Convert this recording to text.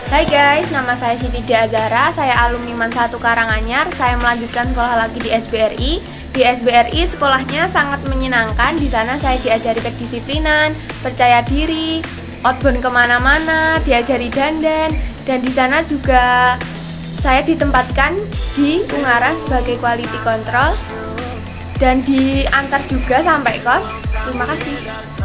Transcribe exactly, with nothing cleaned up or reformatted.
Hai guys, nama saya Siti Azhara, saya alumni MAN satu Karanganyar. Saya melanjutkan sekolah lagi di S B R I. Di S B R I sekolahnya sangat menyenangkan. Di sana saya diajari kedisiplinan, percaya diri, outbound kemana-mana, diajari dandan, dan di sana juga saya ditempatkan di Ungaran sebagai quality control dan diantar juga sampai kos. Terima kasih.